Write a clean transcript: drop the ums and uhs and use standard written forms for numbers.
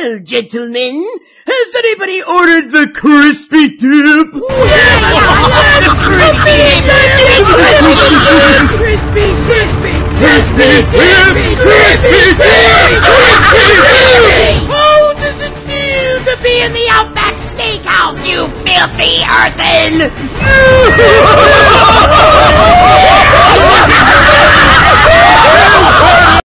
Well, gentlemen, has anybody ordered the crispy dip? Yes! How does it feel to be in the Outback Steakhouse, you filthy earthen?